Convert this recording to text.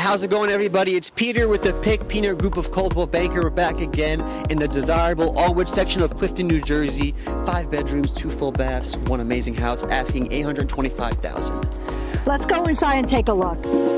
How's it going, everybody? It's Peter with the Pina Group of Coldwell Banker. We're back again in the desirable Allwood section of Clifton, New Jersey. 5 bedrooms, 2 full baths, 1 amazing house, asking $825,000. Let's go inside and take a look.